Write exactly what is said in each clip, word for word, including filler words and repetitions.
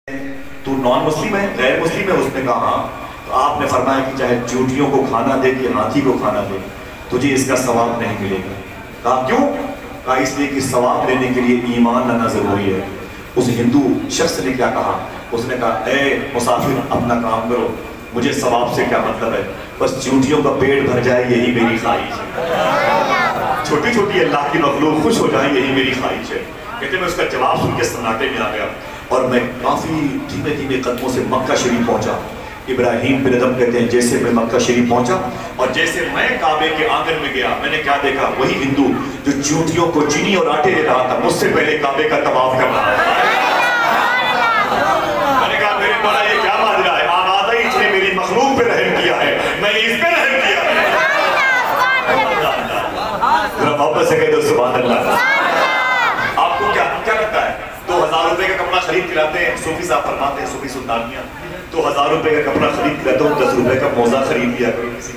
تو نان مسلم ہے، غیر مسلم ہے؟ اس نے کہا ہاں۔ تو آپ نے فرمایا کہ چاہے چونٹیوں کو کھانا دے کہ ہاتھی کو کھانا دے، تجھے اس کا ثواب نہیں ملے گا۔ کہا کیوں؟ کہا اس لیے کہ ثواب لینے کے لیے ایمان لانا ضروری ہے۔ اس ہندو شخص نے کیا کہا؟ اس نے کہا اے مسافر اپنا کام کرو، مجھے ثواب سے کیا مطلب ہے، بس چونٹیوں کا پیٹ بھر جائے یہی میری خواہش ہے، چھوٹی چھوٹی اللہ کی مخلوق خوش ہو جائیں یہی میری خواہش ہے۔ کہتے میں اس کا جواب سن کے سناٹے میں آ گیا اور میں کافی دھیمے دھیمے قدموں سے مکہ شریف پہنچا۔ ابراہیم بن ادم کہتے ہیں جیسے میں مکہ شریف پہنچا اور جیسے میں کعبے کے آنگن میں گیا، میں نے کیا دیکھا؟ وہی ہندو جو چونٹیوں کو چینی اور آٹے دے رہا تھا مجھ سے پہلے کعبے کا طواف کر رہا تھا۔ میں نے کہا میرے مولا یہ کیا ماجرا ہے؟ آبادہ ہی اس نے میری مخلوق پہ رحم کیا ہے، میں نے اس پہ رحم کیا ہے۔ ذرا محبت سے کہہ دو سبحان اللہ۔ آپ کو کیا کیا لگتا ہے؟ دو ہزار روپے کا کپڑا خرید کے لاتے ہیں، صوفی صاحب فرماتے ہیں، صوفی سلطانیہ دو ہزار روپے کا کپڑا خرید کے لاتا ہوں، دس روپے کا موزہ خرید لیا کرو، کسی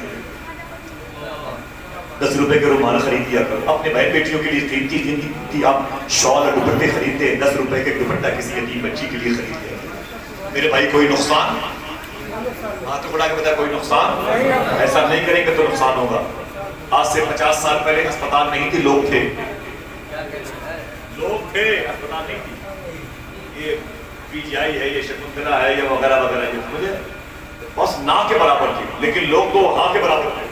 دس روپے کے رومال خرید لیا کرو۔ اپنے بہن بیٹیوں کے لیے قیمتی قیمتی آپ شال اور دوپٹے خریدتے ہیں، دس روپے کے دوپٹہ کسی یتیم بچی کے لیے خرید لیا کرو۔ میرے بھائی کوئی نقصان؟ ہاتھ اٹھا کے بتا کوئی نقصان؟ ایسا نہیں کریں گے تو نقصان ہوگا۔ آج سے پچاس سال پہلے ہسپتال نہیں تھی، لوگ تھے، لوگ تھے، ہسپتال نہیں تھی۔ یہ پی جی آئی ہے، یہ شکنتلا ہے، یہ وغیرہ وغیرہ، یہ مجھے بس نہ کے برابر تھی، لیکن لوگ تو ہاں کے برابر تھے،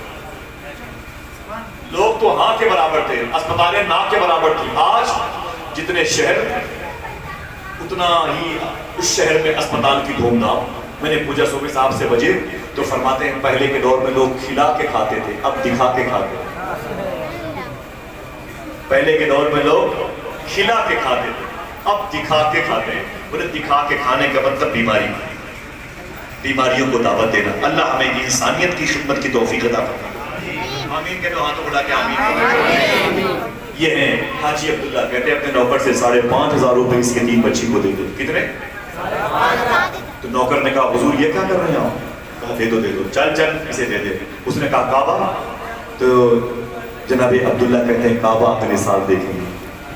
لوگ تو ہاں کے برابر تھے، اسپتالیں نہ کے برابر تھی۔ آج جتنے شہر اتنا ہی اس شہر میں اسپتال کی دھوم دھام۔ میں نے پوچھا صوفی صاحب سے وجہ، تو فرماتے ہیں پہلے کے دور میں لوگ کھلا کے کھاتے تھے، اب دکھا کے کھاتے ہیں۔ پہلے کے دور میں لوگ کھلا کے کھاتے تھے، اب دکھا کے کھاتے ہیں۔ بولے دکھا کے کھانے کا مطلب بیماری، بیماریوں کو دعوت دینا۔ اللہ ہمیں انسانیت کی خدمت کی توفیق عطا فرمائے۔ آمین کہہ دو، ہاتھوں بڑھا کے آمین۔ یہ ہیں حاجی عبداللہ، کہتے ہیں اپنے نوکر سے ساڑھے پانچ ہزار روپے اس یتیم بچی کو دے دو۔ کتنے؟ تو نوکر نے کہا حضور یہ کیا کر رہے ہیں آپ؟ کہا دے دو دے دو، چل چل اسے دے دے۔ اس نے کہا کعبہ؟ تو جناب عبداللہ کہتے ہیں کعبہ اگلے سال دیکھیں گے۔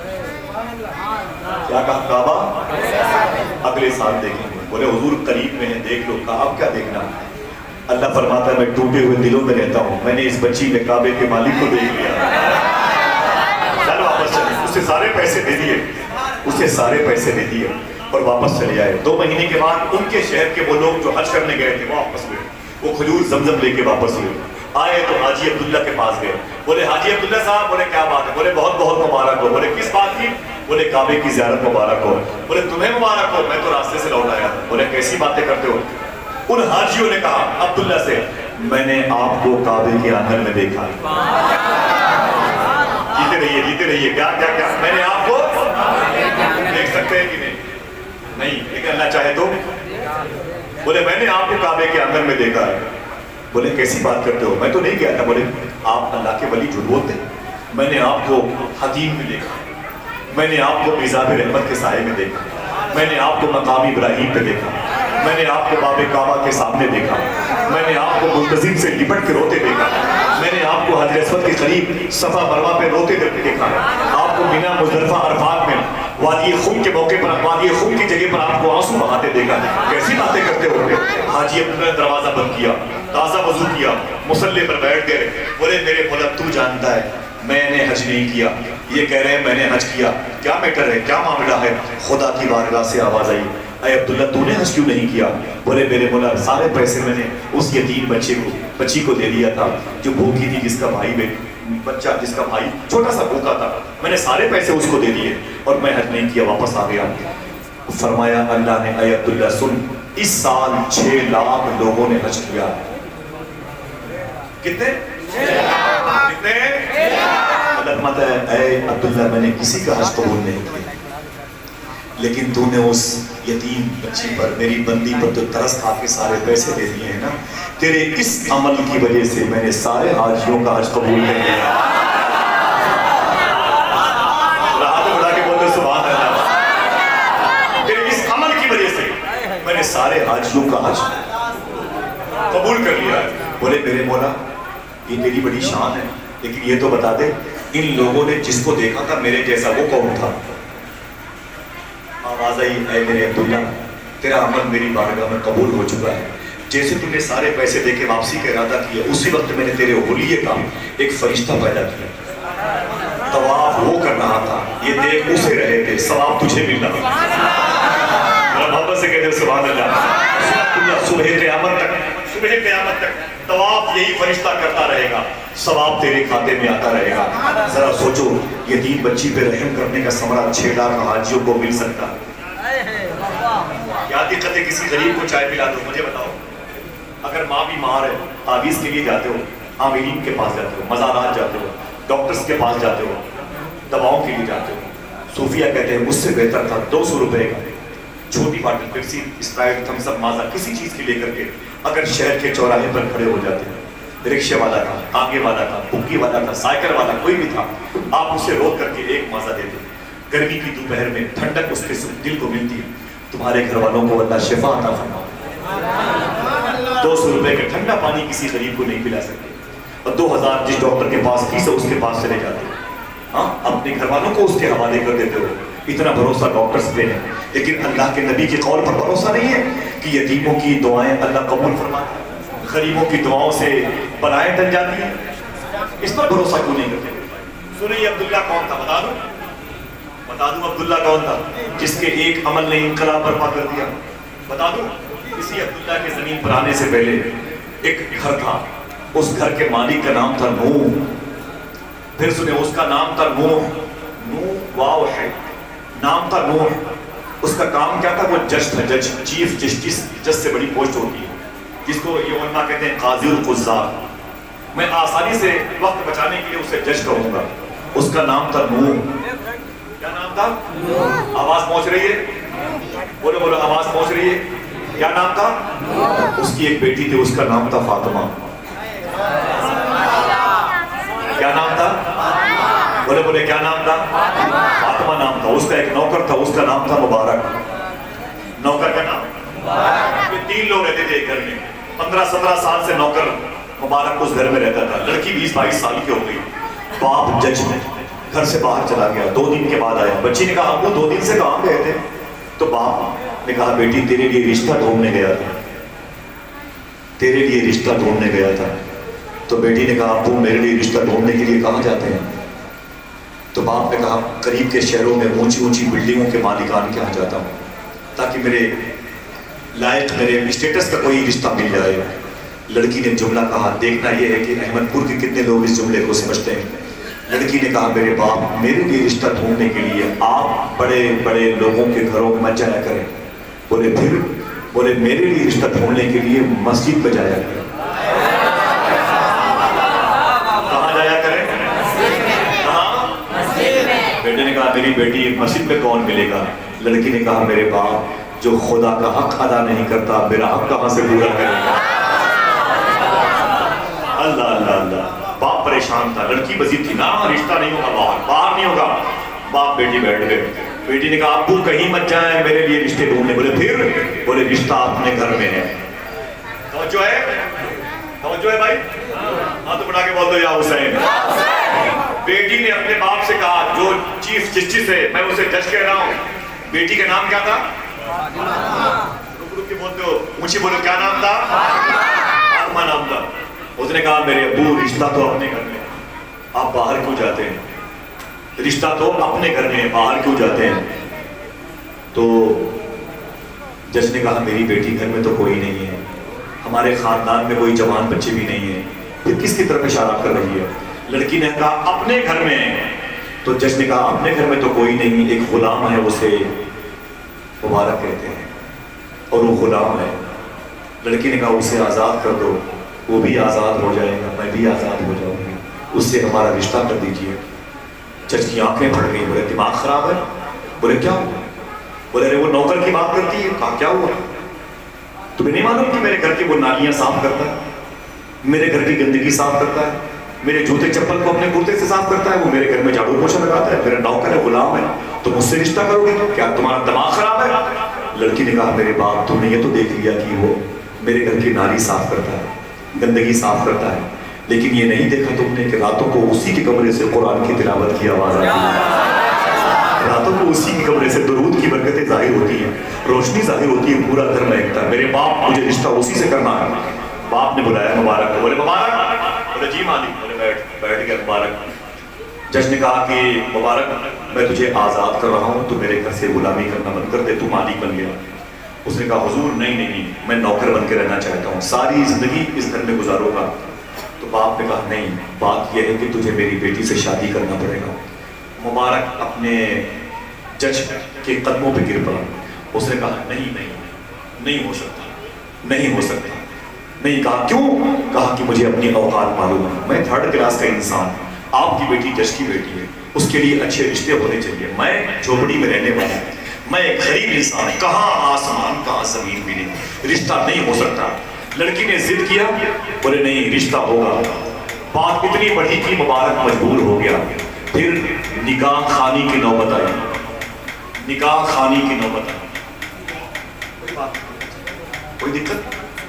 کیا کہا؟ کعبہ اگلے سال دیکھیں گے۔ بولے حضور قریب میں ہے، دیکھ لو۔ کہا اب کیا دیکھنا؟ اللہ فرماتا ہے میں ٹوٹے ہوئے دلوں میں رہتا ہوں، میں نے اس بچی میں کعبے کے مالک کو دیکھ لیا۔ چل واپس چلے، اسے سارے پیسے دے دیے، اسے سارے پیسے دے دیے اور واپس چلے آئے۔ دو مہینے کے بعد ان کے شہر کے وہ لوگ جو حج کرنے گئے تھے وہ واپس ہوئے، وہ کھجور زمزم لے کے واپس ہوئے۔ آئے تو حاجی عبداللہ کے پاس گئے، بولے حاجی عبداللہ صاحب، بولے کیا بات ہے؟ بولے بہت بہت مبارک ہو۔ بولے کس بات کی؟ بولے کعبے کی زیارت مبارک ہو۔ بولے تمہیں مبارک ہو، میں تو راستے سے لوٹ آیا۔ بولے کیسی باتیں کرتے ہو؟ ان حاجیوں نے کہا عبداللہ سے میں نے آپ کو کعبے کے آنگن میں دیکھا۔ جیتے رہیے جیتے رہیے، کیا کیا کیا میں نے آپ کو دیکھ سکتے ہیں کہ نہیں؟ نہیں، لیکن اللہ چاہے تو۔ بولے میں نے آپ کو کعبے کے آنگن میں دیکھا ہے۔ بولے کیسی بات کرتے ہو؟ میں تو نہیں گیا تھا۔ بولے آپ اللہ کے ولی جھوٹ بولتے، میں نے آپ کو حدیم میں دیکھا، میں نے آپ کو میزاب رحمت کے سائے میں دیکھا، میں نے آپ کو مقام ابراہیم پہ دیکھا، میں نے آپ کو باب کعبہ کے سامنے دیکھا، میں نے آپ کو ملتزم سے لپٹ کے روتے دیکھا، میں نے آپ کو حجر اسود کے قریب صفا مروہ پہ روتے دیکھا، آپ کو مینا مزدلفہ عرفات میں وادی خم کے موقع پر، وادی خم کی جگہ پر آپ کو آنسو بہاتے دیکھا۔ کیسی باتیں کرتے ہو گے؟ حاجی عبداللہ نے دروازہ بند کیا، تازہ وضو کیا، مصلی پر بیٹھ گئے۔ بولے میرے مولا تو جانتا ہے میں نے حج نہیں کیا، یہ کہہ رہے ہیں میں نے حج کیا، کیا میٹر ہے، کیا معاملہ ہے؟ خدا کی بارگاہ سے آواز آئی اے عبداللہ تو نے حج کیوں نہیں کیا؟ بولے میرے مولا سارے پیسے میں نے اس یتیم بچے کو بچی کو دے دیا تھا جو بھوکی تھی، جس کا بھائی بے بچہ جس کا بھائی چھوٹا سا بھوکا تھا، میں نے سارے پیسے اس کو دے دیے اور میں حج نہیں کیا، واپس آ گیا۔ فرمایا اللہ نے اے عبداللہ سن، اس سال چھ لاکھ لوگوں نے حج کیا۔ کتنے؟ کتنے؟ اللہ فرماتا ہے اے عبداللہ میں نے کسی کا حج قبول نہیں کیا، لیکن تو نے اس یتیم بچی پر، میری بندی پر تو ترس کھا کے سارے پیسے دے دیے ہیں نا، تیرے اس عمل کی وجہ سے میں نے سارے حاجیوں کا حج قبول کر لیا۔ ہاتھ اٹھا کے بولتے سبحان اللہ۔ تیرے اس عمل کی وجہ سے میں نے سارے حاجیوں کا حج قبول کر لیا۔ بولے میرے مولا یہ تیری بڑی شان ہے، لیکن یہ تو بتا دے ان لوگوں نے جس کو دیکھا تھا میرے جیسا وہ کون تھا؟ آواز آئی اے میرے عبداللہ تیرا عمل میری بارگاہ میں قبول ہو چکا ہے. جیسے تم نے سارے پیسے دے کے واپسی کا ارادہ کیا, اسی وقت میں نے تیرے حلیے کا ایک فرشتہ پیدا کیا. طواف وہ کر رہا تھا, یہ دیکھ اسے رہے تھے, ثواب تجھے مل رہا. محبت سے کہتے سبحان اللہ. صبح قیامت تک صبح قیامت تک طواف یہی فرشتہ کرتا رہے گا, ثواب تیرے کھاتے میں آتا رہے گا. ذرا سوچو, یتیم بچی پہ رحم کرنے کا ثمرہ چھ لاکھ حاجیوں کو مل سکتا ہے. کیا دقت ہے کسی غریب کو چائے پلا دو؟ مجھے بتاؤ. اگر ماں بیمار ہے, تعویذ کے لیے جاتے ہو, عاملین کے پاس جاتے ہو, مزارات جاتے ہو, ڈاکٹرز کے پاس جاتے ہو, دواؤں کے لیے جاتے ہو. صوفیہ کہتے ہیں اس سے بہتر تھا دو سو روپے کا چھوٹی bottle Pepsi, Sprite, Thums Up, Maaza کسی چیز کی لے کر کے اگر شہر کے چوراہے پر کھڑے ہو جاتے ہیں, رکشے والا تھا, ٹانگے والا تھا, بگی والا تھا, سائیکل والا کوئی بھی تھا, آپ اسے روک کر کے ایک مازا دیتے. گرمی کی دوپہر میں ٹھنڈک اس کے دل کو ملتی ہے. تمہارے گھر والوں کو اللہ شفا عطا فرمائے. دو سو روپے کا ٹھنڈا پانی کسی غریب کو نہیں پلا سکتے, اور دو ہزار جس ڈاکٹر کے پاس فیس ہے اس کے پاس چلے جاتے ہیں. ہاں, اپنے گھر والوں کو اس کے حوالے کر دیتے ہو. اتنا بھروسہ ڈاکٹرز پہ ہے, لیکن اللہ کے نبی کے قول پر بھروسہ نہیں ہے کہ یتیموں کی دعائیں اللہ قبول فرماتا ہے, غریبوں کی دعاؤں سے بلائیں ٹل جاتی ہیں. اس پر بھروسہ کیوں نہیں کرتے؟ سنیے, عبداللہ کون تھا بتا دوں؟ بتا دوں عبداللہ کون تھا جس کے ایک عمل نے انقلاب برپا کر دیا؟ بتا دوں. اسی عبداللہ کے زمین پر آنے سے پہلے ایک گھر تھا, اس گھر کے مالک کا نام تھا نوح. پھر سنے, اس کا نام تھا نوح. نوح واو ہے, نام تھا نوح. اس کا کام کیا تھا؟ وہ جج تھا, جج, چیف جسٹس. جج سے بڑی پوسٹ ہوتی ہے جس کو یہ علماء کہتے ہیں قاضی القضات. میں آسانی سے وقت بچانے کے لیے اسے جج کہوں گا. اس کا نام تھا نوح. کیا نام تھا؟ آواز پہنچ رہی ہے؟ بولو بولو, آواز پہنچ رہی ہے؟ کیا نام تھا؟ اس کی ایک بیٹی تھی, اس کا نام تھا فاطمہ. کیا نام تھا؟ بولے بولے کیا نام تھا؟ فاطمہ نام تھا. اس کا ایک نوکر تھا, اس کا نام تھا مبارک. نوکر کا نام مبارک. یہ تین لوگ رہتے تھے گھر میں. پندرہ سترہ سال سے نوکر مبارک اس گھر میں رہتا تھا. لڑکی بیس بائیس سال کی ہو گئی. باپ جج میں گھر سے باہر چلا گیا, دو دن کے بعد آیا. بچی نے کہا ابو دو دن سے کہاں گئے تھے؟ تو باپ نے کہا بیٹی تیرے لیے رشتہ ڈھونڈنے گیا تھا, تیرے لیے رشتہ ڈھونڈنے گیا تھا. تو بیٹی نے کہا ابو میرے لیے رشتہ ڈھونڈنے کے لیے کہاں جاتے ہیں؟ تو باپ نے کہا قریب کے شہروں میں اونچی اونچی بلڈنگوں کے مالکان کے یہاں جاتا ہوں تاکہ میرے لائق, میرے اسٹیٹس کا کوئی رشتہ مل جائے. لڑکی نے جملہ کہا, دیکھنا یہ ہے کہ احمد پور کے کتنے لوگ اس جملے کو سمجھتے ہیں. لڑکی نے کہا میرے باپ میرے لیے رشتہ ڈھونڈنے کے لیے آپ بڑے بڑے لوگوں کے گھروں میں مت جایا کریں. بولے پھر؟ بولے میرے لیے رشتہ ڈھونڈنے کے لیے مسجد میں جایا کریں. کہاں جایا کریں؟ کہاں؟ بیٹے نے کہا میری بیٹی مسجد میں کون ملے گا؟ لڑکی نے کہا میرے باپ جو خدا کا حق ادا نہیں کرتا میرا حق کہاں سے پورا کرے گا؟ اللہ اللہ اللہ. باپ پریشان تھا, لڑکی مزید تھی, نہ رشتہ نہیں ہوگا, باہر باہر نہیں ہوگا. باپ بیٹی بیٹھ گئے. بیٹی نے کہا ابو کہیں مت جائیں میرے لیے رشتے ڈھونڈنے. بولے پھر؟ بولے رشتہ اپنے گھر میں ہے. توجہ ہے؟ توجہ ہے بھائی؟ ہاں تو بڑھا کے بول دو یا حسین. بیٹی نے اپنے باپ سے کہا جو چیف جسٹس ہے میں اسے جج کہہ رہا ہوں. بیٹی کا نام کیا تھا؟ رک رک کے بولتے ہو, اونچی بولو, کیا نام تھا؟ فاطمہ نام تھا. اس نے کہا میرے ابو رشتہ تو اپنے گھر میں, آپ باہر کیوں جاتے ہیں؟ رشتہ تو اپنے گھر میں, باہر کیوں جاتے ہیں؟ تو جج نے کہا میری بیٹی گھر میں تو کوئی نہیں ہے, ہمارے خاندان میں کوئی جوان بچے بھی نہیں ہیں, پھر کس کی طرف اشارہ کر رہی ہے؟ لڑکی نے کہا اپنے گھر میں. تو جج نے کہا اپنے گھر میں تو کوئی نہیں, ایک غلام ہے اسے مبارک کہتے ہیں اور وہ غلام ہے. لڑکی نے کہا اسے آزاد کر دو, وہ بھی آزاد ہو جائے گا, میں بھی آزاد ہو جاؤں گی, اس سے ہمارا رشتہ کر دیجیے. جج کی آنکھیں پھٹ گئی. بولے دماغ خراب ہے؟ بولے کیا ہوا؟ بولے ارے وہ نوکر کی بات کرتی ہے. کہا کیا ہوا؟ تمہیں نہیں معلوم کہ میرے گھر کی وہ نالیاں صاف کرتا ہے, میرے گھر کی گندگی صاف کرتا ہے, میرے جوتے چپل کو اپنے کرتے سے صاف کرتا ہے, وہ میرے گھر میں جھاڑو پوچھا لگاتا ہے, میرا نوکر ہے, غلام ہے, تم اس سے رشتہ کرو گے؟ کیا تمہارا دماغ خراب ہے؟ لڑکی نے کہا میرے باپ تم نے یہ تو دیکھ لیا کہ وہ میرے گھر کی نالی صاف کرتا ہے, گندگی صاف کرتا ہے, لیکن یہ نہیں دیکھا تم نے کہ راتوں کو اسی کے کمرے سے قرآن کی تلاوت کی آواز آتی ہے, راتوں کو اسی کے کمرے سے درود کی برکتیں ظاہر ہوتی ہیں. روشنی ظاہر ہوتی ہے، پورا گھر مہکتا ہے. میرے باپ مجھے رشتہ اسی سے کرنا ہے. باپ نے بلایا مبارک کو. بولے مبارک. بولے جی مالک. بولے بیٹھ. بیٹھ گیا مبارک. جج نے کہا کہ مبارک میں تجھے آزاد کر رہا ہوں، تو میرے گھر سے غلامی کرنا بند کر دے، تو مالک بن گیا. اس نے کہا حضور نہیں نہیں نہیں، میں نوکر بن کے رہنا چاہتا ہوں، ساری زندگی اس گھر میں گزاروں گا. تو باپ نے کہا نہیں، بات یہ ہے کہ تجھے میری بیٹی سے شادی کرنا پڑے گا. مبارک اپنے جج کے قدموں پہ گر پڑا. اس نے کہا نہیں نہیں نہیں ہو سکتا، نہیں ہو سکتا. نہیں. کہا کیوں؟ کہا کہ مجھے اپنی اوقات معلوم ہے، میں تھرڈ کلاس کا انسان، آپ کی بیٹی جج کی بیٹی ہے، اس کے لیے اچھے رشتے ہونے چاہیے. میں جھوپڑی میں رہنے والا ہوں، میں ایک غریب انسان، کہاں آسمان کہاں زمین بھی نہیں، رشتہ نہیں ہو سکتا. لڑکی نے ضد کیا. بولے نہیں رشتہ ہوگا. بات اتنی بڑھی کہ مبارک مجبور ہو گیا. پھر نکاح خوانی کی نوبت آئی. نکاح خوانی کی نوبت آئی. کوئی بات کوئی دقت؟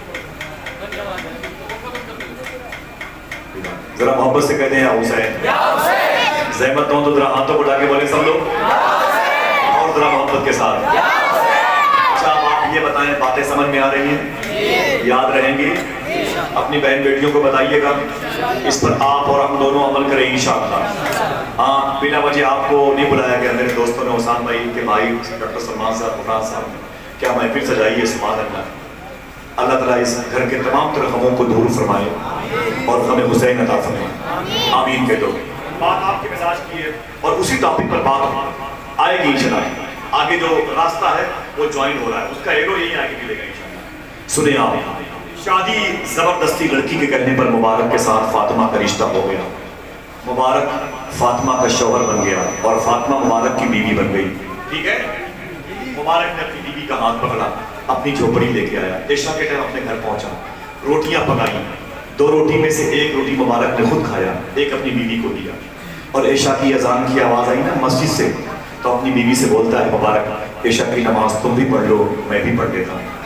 ذرا محبت سے کہتے ہیں حسین. زحمت ہو تو ذرا ہاتھوں بڑھا کے بولے سب لوگ، اور ذرا محبت کے ساتھ. اچھا آپ یہ بتائیں، باتیں سمجھ میں آ رہی ہیں؟ یاد رہیں گی؟ اپنی بہن بیٹیوں کو بتائیے گا. اس پر آپ اور ہم دونوں عمل کریں انشاءاللہ. ہاں بلا وجہ آپ کو نہیں بلایا گیا. میرے دوستوں نے حسام بھائی کے بھائی ڈاکٹر سلمان صاحب، فرحان صاحب، کیا محفل سجائی ہے. سبحان اللہ. اللہ تعالیٰ اس گھر کے تمام تر غموں کو دور فرمائے اور غم حسین عطا فرمائے. آمین کہہ دو. بات آپ کے مزاج کی ہے اور اسی ٹاپک پر بات آئے گی انشاءاللہ. آگے جو راستہ ہے وہ جوائن ہو رہا ہے، اس کا ایرو یہی آگے ملے گا انشاءاللہ. سنیں آپ. شادی زبردستی لڑکی کے کہنے پر مبارک کے ساتھ فاطمہ کا رشتہ ہو گیا. مبارک فاطمہ کا شوہر بن گیا اور فاطمہ مبارک کی بیوی بن گئی. ٹھیک ہے. مبارک نے اپنی بیوی کا ہاتھ پکڑا، اپنی جھوپڑی لے کے آیا. عشاء کے ٹائم اپنے گھر پہنچا. روٹیاں پکائیں. دو روٹی میں سے ایک روٹی مبارک نے خود کھایا، ایک اپنی بیوی کو دیا. اور عشاء کی اذان کی آواز آئی نا مسجد سے، تو اپنی بیوی سے بولتا ہے مبارک عشاء کی نماز تم بھی پڑھ لو، میں بھی پڑھ لیتا ہوں.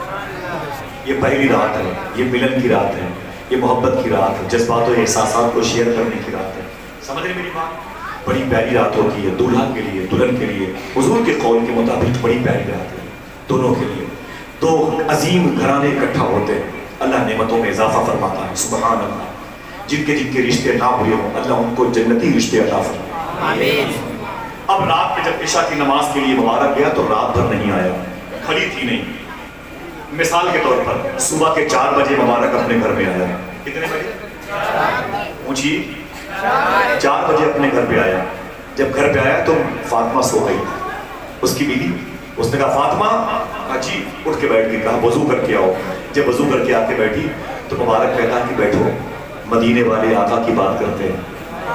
یہ پہلی رات ہے، یہ ملن کی رات ہے، یہ محبت کی رات ہے، جذبات و احساسات کو شیئر کرنے کی رات ہے. سمجھ رہے میری بات؟ بڑی پیاری رات ہوتی ہے دلہن کے لیے، دلہن کے لیے. حضور کے قول کے مطابق بڑی پیاری رات ہے دونوں کے لیے. دو عظیم گھرانے اکٹھا ہوتے ہیں، اللہ نعمتوں میں اضافہ فرماتا ہے. سبحان اللہ. جن کے جن کے رشتے نہ ہوئے ہوں اللہ ان کو جنتی رشتے عطا فرمائے. اب رات میں جب عشاء کی نماز کے لیے مبارک گیا تو رات بھر نہیں آیا، کھڑی تھی نہیں. مثال کے طور پر صبح کے چار بجے مبارک اپنے گھر میں آیا. کتنے بجے؟ پوچھیے. چار بجے اپنے گھر پہ آیا. جب گھر پہ آیا تو فاطمہ سو گئی. اس کی بیوی، اس نے کہا فاطمہ جی. اٹھ کے بیٹھ گئی. کہا وضو کر کے آؤ. جب وضو کر کے آ کے بیٹھی تو مبارک کہتا ہے کہ بیٹھو، مدینے والے آقا کی بات کرتے ہیں.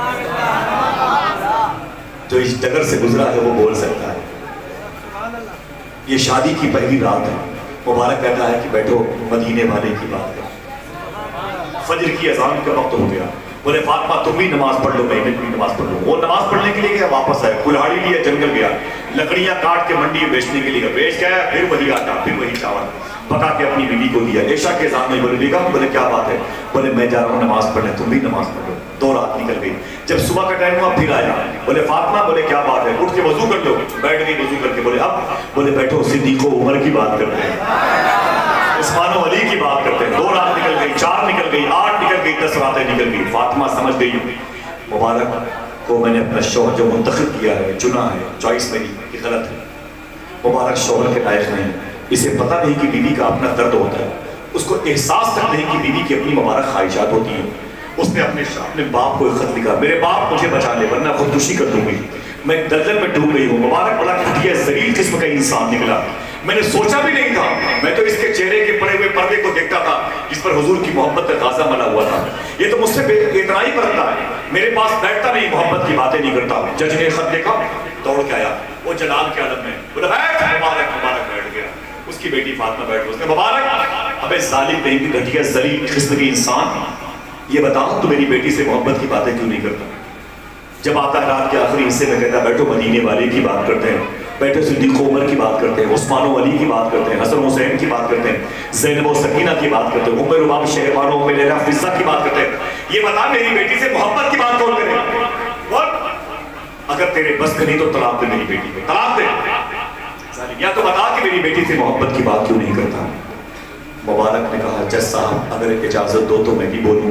جو اس ڈگر سے گزرا ہے وہ بول سکتا ہے. یہ شادی کی پہلی رات ہے. مبارک کہتا ہے کہ بیٹھو، مدینے والے کی بات کرتے ہیں. فجر کی اذان کا وقت ہو گیا. بولے فاطمہ تم بھی نماز پڑھ لو، میں بھی نماز پڑھ لوں. وہ نماز پڑھنے کے لیے گیا، واپس آیا. کلہاڑی لیا، جنگل گیا، لکڑیاں کاٹ کے منڈی میں بیچنے کے لیے بیچ کے آیا. پھر وہی آٹا، پھر وہی چاول پکا کے اپنی بیوی کو دیا. عشاء کے اذان میں بولے بیگم، بولے کیا بات ہے؟ بولے میں جا رہا ہوں نماز پڑھنے، تم بھی نماز پڑھ لو. دو رات نکل گئی. جب صبح کا ٹائم ہوا پھر آیا. بولے فاطمہ، بولے کیا بات ہے؟ اٹھ کے وضو کر لو. بیٹھ گئی وضو کر کے. بولے اب؟ بولے بیٹھو، صدیق و عمر کی بات کرتے ہیں، عثمان و علی کی بات کرتے ہیں. دو رات نکل گئی، چار نکل گئی، آٹھ نکل گئی، دس راتیں نکل گئی. فاطمہ سمجھ گئی مبارک کو میں نے اپنا شوہر جو منتخب کیا ہے، چنا ہے، چوائس میری یہ غلط ہے. مبارک شوہر کے لائق نہیں. اسے پتہ نہیں کہ بیوی کا اپنا درد ہوتا ہے، اس کو احساس تک نہیں کہ بیوی کی اپنی مبارک خواہشات ہوتی ہیں. اس نے اپنے اپنے باپ کو ایک خط لکھا، میرے باپ مجھے بچا لے ورنہ خودکشی کر دوں گی، میں دلدل میں ڈوب گئی ہوں. مبارک بڑا گھٹیا ذلیل قسم کا انسان نکلا. میں نے سوچا بھی نہیں تھا، میں تو اس کے چہرے کے پڑے ہوئے پردے کو دیکھتا تھا جس پر حضور کی محبت کا غازہ ملا ہوا تھا. یہ تو مجھ سے اتنائی برتتا ہے، میرے پاس بیٹھتا نہیں، محبت کی باتیں نہیں کرتا. جج نے خط دیکھا، دوڑ کے آیا، وہ جلال کے عالم میں. بولا بیٹھ. مبارک مبارک بیٹھ گیا. اس کی بیٹی فاطمہ بیٹھ. اس نے مبارک ابے ظالم نہیں بھی گھٹیا ذلیل قسم کے انسان، یہ بتاؤ تو میری بیٹی سے محبت کی باتیں کیوں نہیں کرتا؟ جب آتا ہے رات کے آخری حصے میں کہتا بیٹھو مدینے والے کی بات کرتے ہیں، بیٹھو صدیق عمر کی بات کرتے ہیں، عثمان و علی کی بات کرتے ہیں، حسن حسین کی بات کرتے ہیں، زینب و سکینہ کی بات کرتے ہیں، ام رباب شہبان و ام لیلہ فضہ کی بات کرتے ہیں. یہ بتا میری بیٹی سے محبت کی بات کون کرے؟ اگر تیرے بس کا نہیں تو طلاق دے میری بیٹی کو، طلاق دے. या तो बता कि मेरी बेटी से मोहब्बत की बात क्यों नहीं करता। मुबारक ने कहा जज साहब अगर इजाजत दो तो मैं भी बोलूं।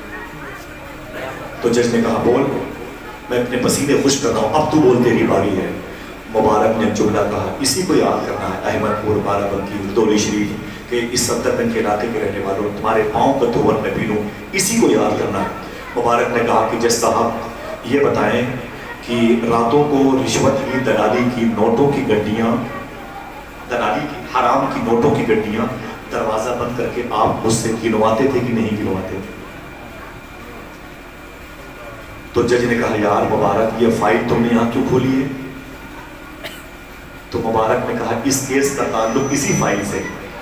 तो जज ने कहा बोल, मैं अपने पसीने खुश कर रहा हूं, अब तू बोल, तेरी बारी है। मुबारक ने जुमला कहा, इसी को याद करना है अहमदपुर, बाराबंकी, रुदौली शरीफ के इस सत्तरगंज के इलाके के रहने वालों, तुम्हारे पाँव का धोवन मैं पी लूं, इसी को याद करना है। मुबारक ने कहा कि जज साहब ये बताएं कि रातों को रिश्वत की, दलाली की, नोटों की गड्डियाँ, दलाली की, हराम की नोटों की गड्डियाँ दरवाज़ा बंद करके आप मुझसे गिनवाते थे कि नहीं गिनवाते थे? तो जज ने कहा यार मुबारक ये फाइल तुमने यहाँ क्यों खोली है? तो मुबारक ने कहा इस केस का ताल्लुक इसी फाइल से,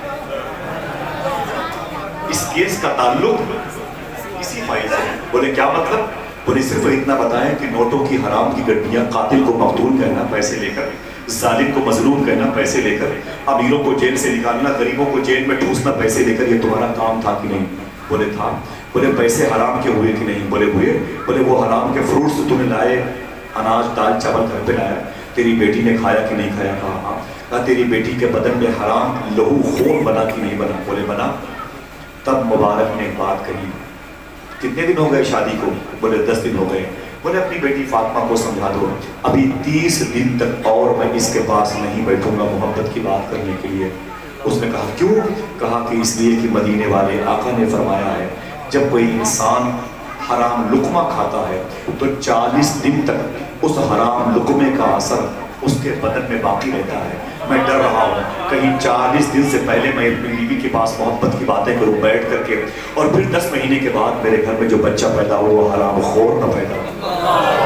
इस केस का ताल्लुक इसी फाइल से। बोले क्या मतलब? बोले सिर्फ इतना बताएं कि नोटों की हराम की गड्डियां, कातिल को मकतूल कहना पैसे लेकर, जालिम को मजलूम कहना पैसे लेकर, अमीरों को जेल से निकालना, गरीबों को जेल में ठूसना पैसे लेकर, ये तुम्हारा काम था कि नहीं? बोले था। बोले पैसे हराम के हुए कि नहीं? बोले हुए। बोले वो हराम के फ्रूट्स तुमने लाए, अनाज दाल चावल घर पे लाया, तेरी बेटी ने खाया कि नहीं खाया? कहा हाँ। कहा तेरी बेटी के बदन में हराम लहू खून बना कि नहीं बना? बोले बना। तब मुबारक ने एक बात कही, कितने दिन हो गए शादी को? बोले दस दिन हो गए। बोले अपनी बेटी फातिमा को समझा दो, अभी तीस दिन तक और मैं इसके पास नहीं बैठूंगा मोहब्बत की बात करने के लिए। उसने कहा क्यों? कहा कि इसलिए कि मदीने वाले आका ने फरमाया है जब कोई इंसान हराम लुकमा खाता है तो चालीस दिन तक उस हराम लुकमे का असर उसके बदन में बाकी रहता है। मैं डर रहा हूँ कहीं चालीस दिन से पहले मैं अपनी बीवी के पास मोहब्बत की बातें करूँ बैठ करके, और फिर दस महीने के बाद मेरे घर में जो बच्चा पैदा हो वो हराम खोर न पैदा हो।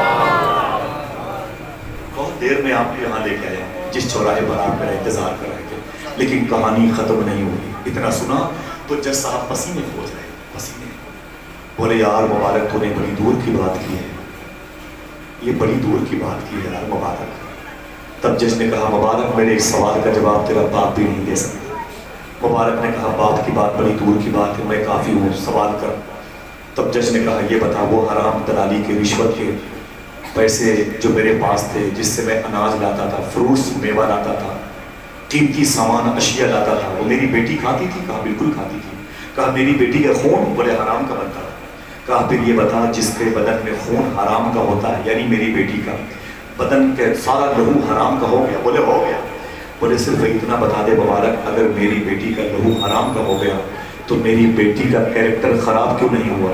बहुत देर में आपको यहाँ लेके आया, जिस चौराहे पर आप मेरा इंतजार कर रहे थे, लेकिन कहानी खत्म नहीं हुई। इतना सुना तो जज साहब पसीने खोज रहे, पसीने। बोले यार मुबारक तूने बड़ी दूर की बात की है, ये बड़ी दूर की बात की है यार मुबारक। तब जज ने कहा मुबारक मेरे इस सवाल का जवाब तेरा बाप भी नहीं दे सकता। मुबारक ने कहा बाप की बात बड़ी दूर की बात है, मैं काफ़ी हूँ, सवाल कर। तब जज ने कहा ये बता वो हराम दलाली के, रिश्वत के पैसे जो मेरे पास थे, जिससे मैं अनाज लाता था, फ्रूट्स मेवा लाता था, कीमती सामान अशिया लाता था, वो मेरी बेटी खाती थी? कहा बिल्कुल खाती थी। कहा मेरी बेटी का खून? बोले हराम का बनता था। कहा फिर ये बता जिसके बदन में खून हराम का होता है, यानी मेरी बेटी का बदन के सारा लहू हराम का हो गया? बोले हो गया। बोले सिर्फ इतना बता दे मुबारक अगर मेरी बेटी का लहू हराम का हो गया तो मेरी बेटी का कैरेक्टर खराब क्यों नहीं हुआ?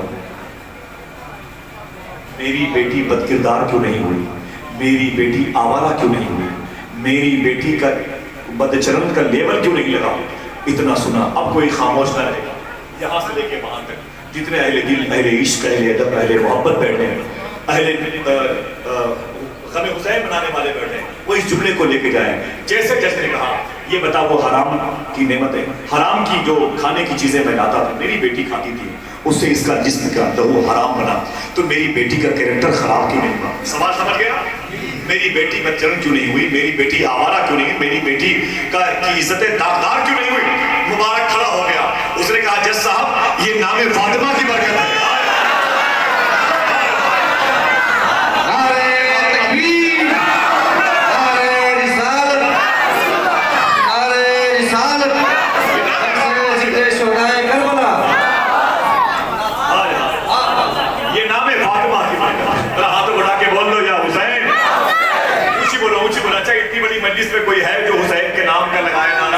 मेरी बेटी बदकिरदार क्यों नहीं हुई? मेरी बेटी आवारा क्यों नहीं हुई? मेरी बेटी का बदचलन का लेवल क्यों नहीं लगा? इतना सुना अब कोई खामोश ना रहेगा, यहाँ से लेके वहां तक जितने अहले दिल, अहले इश्क, अहले अदब, अहले मोहब्बत बैठे हैं, अहले गमे हुसैन बनाने वाले बैठे हैं, वो इस जुमले को लेके जाए। जैसे जैसे ने कहा ये बता वो हराम की नेमतें, हराम की जो खाने की चीजें मैं लाता था, मेरी बेटी खाती थी, उससे इसका जिस्म का लहू हराम बना, तो मेरी बेटी का कैरेक्टर खराब क्यों नहीं हुआ? सवाल समझ गया? मेरी बेटी बदचलन क्यों नहीं हुई? मेरी बेटी आवारा क्यों नहीं हुई? मेरी बेटी का की इज्जतें दागदार क्यों नहीं हुई? मुबारक खड़ा हो गया, उसने कहा जज साहब ये नामे फातिमा की बरकत है। मजलिस में कोई है जो हुसैन के नाम का लगाया नारा?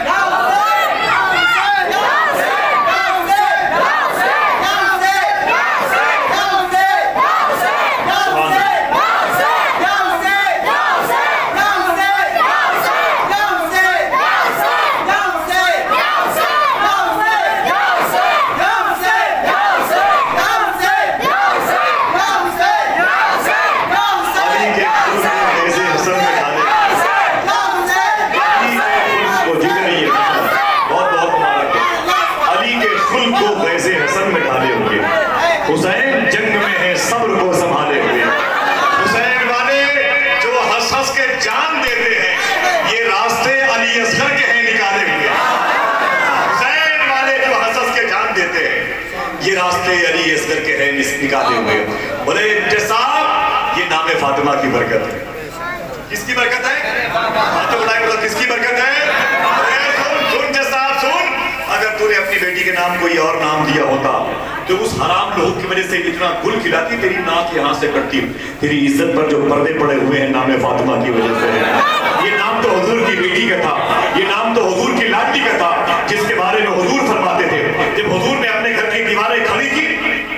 हुसैन जंग में है सब्र को संभाले हुए, हुसैन वाले जो हंस हंस के जान देते हैं ये रास्ते अली असगर के हैं निकाले हुए। हुसैन वाले जो हंस हंस के जान देते हैं ये रास्ते अली असगर के हैं निकाले हुए। बोले साहब ये नामे फातिमा की बरकत है। کس کی برکت ہے؟ ہاتھوں اٹھا کے بولو کس کی برکت ہے؟ سن سن جس صاحب سن، اگر تو نے اپنی بیٹی کے نام کوئی اور نام دیا ہوتا تو اس حرام لوگ کی وجہ سے اتنا گل کھلاتی، تیری ناک یہاں سے کٹتی، تیری عزت پر جو پردے پڑے ہوئے ہیں نام فاطمہ کی وجہ سے ہے۔ یہ نام تو حضور کی بیٹی کا تھا، یہ نام تو حضور کی لاڈلی کا تھا، جس کے بارے میں حضور فرماتے تھے جب حضور نے اپنے گھر کی دیواریں کھڑی کی،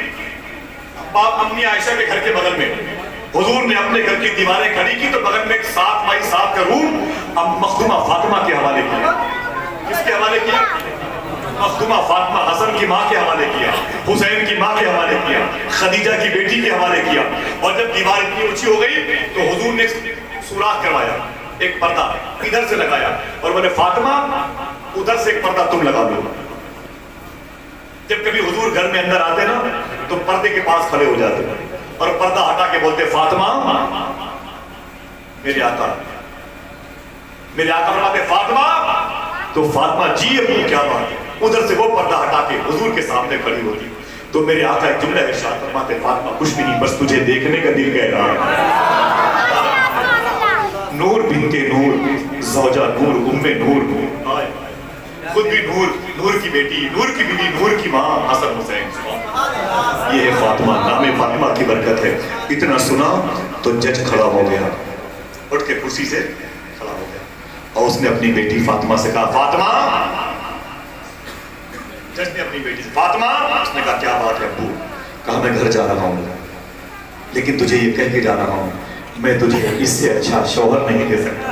امی عائشہ کے گھر کے بغل میں حضور نے اپنے گھر کی دیواریں کھڑی کی تو بغل میں ایک سات بائی سات کا روم اب مخدومہ فاطمہ کے حوالے کیا۔ کس کے حوالے کیا؟ مخدومہ فاطمہ، حسن کی ماں کے حوالے کیا، حسین کی ماں کے حوالے کیا، خدیجہ کی بیٹی کے حوالے کیا۔ اور جب دیوار اتنی اونچی ہو گئی تو حضور نے سوراخ کروایا، ایک پردہ ادھر سے لگایا اور بولے فاطمہ ادھر سے ایک پردہ تم لگا دو۔ جب کبھی حضور گھر میں اندر آتے نا تو پردے کے پاس کھڑے ہو جاتے اور پردہ ہٹا کے بولتے فاطمہ میرے آقا، میرے آقا فرماتے فاطمہ، تو فاطمہ جی ابو کیا بات ہے، ادھر سے وہ پردہ ہٹا کے حضور کے سامنے کھڑی ہوتی تو میرے آقا ایک جملہ ارشاد فرماتے فاطمہ کچھ نہیں بس تجھے دیکھنے کا دل کہہ رہا۔ نور بنت نور، زوجہ نور، ام نور نور، خود بھی نور، نور کی بیٹی، نور کی بیوی، نور کی ماں، حسن حسین۔ یہ ہے فاطمہ، نام فاطمہ کی برکت ہے۔ اتنا سنا تو جج کھڑا ہو گیا، اٹھ کے کرسی سے کھڑا ہو گیا اور اس نے اپنی بیٹی فاطمہ سے کہا فاطمہ، جج نے اپنی بیٹی سے فاطمہ، اس نے کہا کیا بات ہے ابو؟ کہا میں گھر جا رہا ہوں لیکن تجھے یہ کہہ کے جا رہا ہوں میں تجھے اس سے اچھا شوہر نہیں دے سکتا،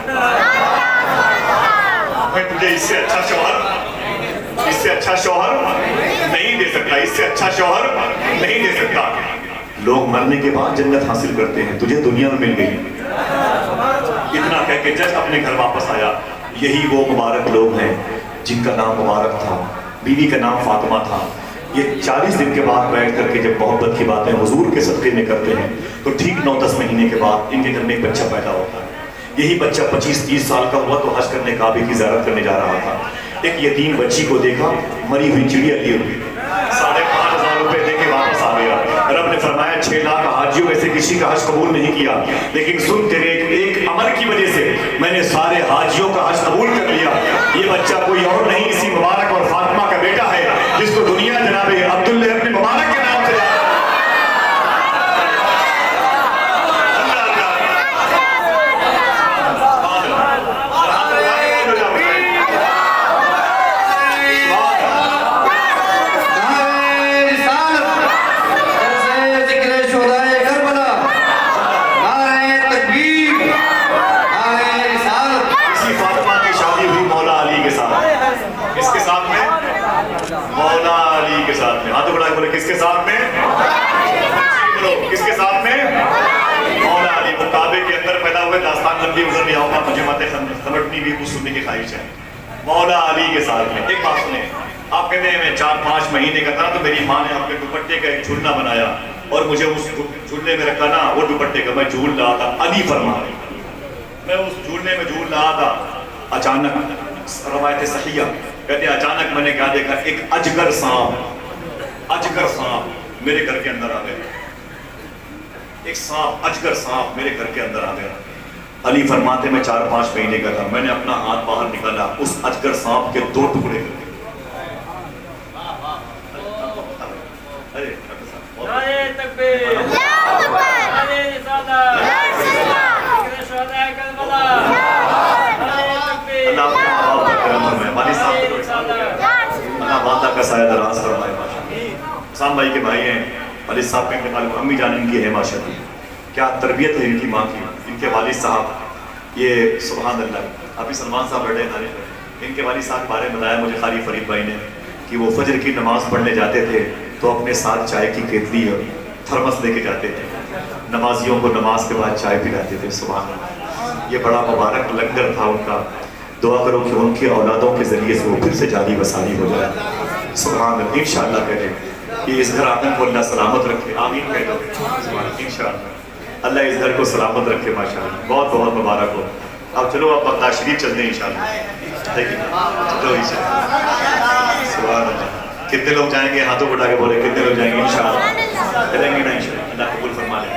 میں تجھے اس سے اچھا شوہر اس سے اچھا شوہر نہیں دے سکتا، اس سے اچھا شوہر نہیں دے سکتا۔ لوگ مرنے کے بعد جنت حاصل کرتے ہیں، تجھے دنیا میں مل گئی۔ اتنا کہہ کے جج اپنے گھر واپس آیا۔ یہی وہ مبارک لوگ ہیں جن کا نام مبارک تھا، بیوی کا نام فاطمہ تھا۔ یہ چالیس دن کے بعد بیٹھ کر کے جب محبت کی باتیں حضور کے صدقے میں کرتے ہیں تو ٹھیک نو دس مہینے کے بعد ان کے گھر میں ایک بچہ پیدا ہوتا ہے۔ یہی بچہ پچیس تیس سال کا ہوا تو حج کرنے کعبے کی زیارت کرنے جا رہا تھا۔ ایک یتیم بچی کو دیکھا، مری ہوئی چڑیا لیے ہوئی، ساڑھے پانچ ہزار روپے دے کے واپس آ گیا۔ رب نے فرمایا چھ لاکھ حاجیوں میں سے کسی کا حج قبول نہیں کیا، لیکن سن تیرے ایک, ایک عمل کی وجہ سے میں نے سارے حاجیوں کا حج قبول کر لیا۔ یہ بچہ کوئی اور نہیں، اسی مبارک اور فاطمہ کا بیٹا ہے جس کو دنیا جناب عبداللہ اپنے مبارک کے نام سے کس کے ساتھ میں کس کے ساتھ میں مولا علی۔ وہ کعبے کے اندر پیدا ہوئے، داستان لمبی گزر نہیں آؤں گا، مجھے باتیں سمجھنی بھی کچھ سننے کی خواہش ہے۔ مولا علی کے ساتھ میں ایک بات سنیں، آپ کہتے ہیں میں چار پانچ مہینے کا تھا تو میری ماں نے اپنے دوپٹے کا ایک جھولنا بنایا اور مجھے اس جھولنے میں رکھا نا، وہ دوپٹے کا میں جھول رہا تھا، علی فرما میں اس جھولنے میں جھول رہا تھا، اچانک روایت صحیحہ کہتے ہیں اچانک میں نے کیا دیکھا، ایک اجگر سانپ اجگر سانپ میرے گھر کے اندر آ گیا، ایک سانپ اجگر سانپ میرے گھر کے اندر آ گیا۔ علی فرماتے میں چار پانچ مہینے کا تھا، میں نے اپنا ہاتھ باہر نکالا، اس اجگر سانپ کے دو ٹکڑے کر دیے۔ اللہ والدہ کا سایہ دراز فرمائے۔ حسام بھائی کے بھائی ہیں، والد صاحب کے انتقال کو امی جان ان کی ہے ماشاءاللہ، کیا تربیت ہے ان کی ماں کی، ان کے والد صاحب یہ سبحان اللہ۔ ابھی سلمان صاحب بڑھے تھے، ان کے والد صاحب کے بارے میں بتایا مجھے خالی فرید بھائی نے کہ وہ فجر کی نماز پڑھنے جاتے تھے تو اپنے ساتھ چائے کی کیتلی اور تھرمس لے کے جاتے تھے، نمازیوں کو نماز کے بعد چائے پلاتے تھے۔ سبحان اللہ، یہ بڑا مبارک لنگر تھا ان کا۔ دعا کرو کہ ان کی اولادوں کے ذریعے سے وہ پھر سے جاری وساری ہو جائے۔ سبحان اللہ، انشاءاللہ کہتے ہیں کہ اس گھر آنگن کو اللہ سلامت رکھے، آمین کہہ دو انشاءاللہ، اللہ اس گھر کو سلامت رکھے ماشاءاللہ، بہت بہت مبارک ہو۔ اب چلو اب بغداد شریف چلتے ہیں انشاءاللہ، دیکھیں چلو انشاءاللہ، سبحان اللہ۔ کتنے لوگ جائیں گے؟ ہاتھوں بڑھا کے بولے کتنے لوگ جائیں گے؟ انشاءاللہ چلیں گے نا انشاءاللہ، اللہ قبول فرما لے۔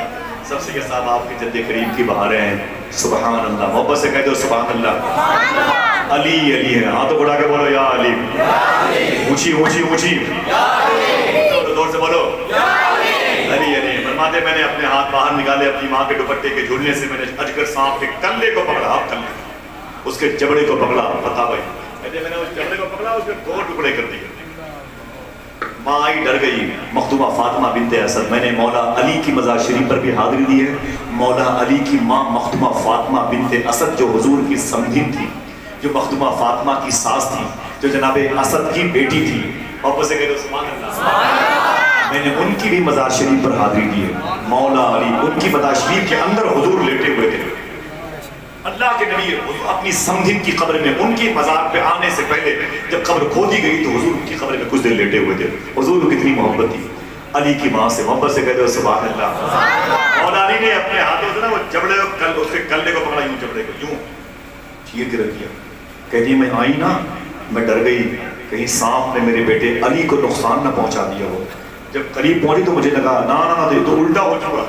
سب سے یہ صاحب آپ کے جد کریم کی بہاریں ہیں. سبحان اللہ. محبت سے کہہ دو سبحان اللہ. علی علی ہے. ہاتھوں بڑھا کے بولو یا علی. اونچی اونچی اونچی دور سے بولو علی علی. فرماتے میں نے اپنے ہاتھ باہر نکالے اپنی ماں کے دوپٹے کے جھولنے سے. میں نے اجگر سانپ کے کلے کو پکڑا. آپ کلے اس کے جبڑے کو پکڑا. پتا بھائی کہتے میں نے اس جبڑے کو پکڑا, اس کے دو ٹکڑے کر دیے. ماں آئی ڈر گئی. مخدومہ فاطمہ بنت اسد. میں نے مولا علی کی مزار شریف پر بھی حاضری دی ہے. مولا علی کی ماں مخدومہ فاطمہ بنت اسد جو حضور کی سمدھن تھی, جو مخدومہ فاطمہ کی ساس تھی, جو جناب اسد کی بیٹی تھی. اور سے کہہ دو سبحان اللہ. میں نے ان کی بھی مزار شریف پر حاضری دی ہے. مولا علی ان کی مزار شریف کے اندر حضور لیٹے ہوئے تھے. اللہ کے نبی اپنی سمدھن کی قبر میں ان کی مزار پہ آنے سے پہلے جب قبر کھودی گئی تو حضور کی قبر میں کچھ دیر لیٹے ہوئے تھے. حضور کو کتنی محبت تھی علی کی ماں سے. محبت سے کہتے ہو سبحان اللہ. مولا علی نے اپنے ہاتھوں سے نا وہ جبڑے کو, اس کے کلے کو پکڑا, یوں جبڑے کو یوں چیر کے رکھ دیا. کہتی میں آئی نا میں ڈر گئی کہیں سانپ نے میرے بیٹے علی کو نقصان نہ پہنچا دیا ہو. جب قریب پہنچی تو مجھے لگا نا نا نا تو الٹا ہو چکا.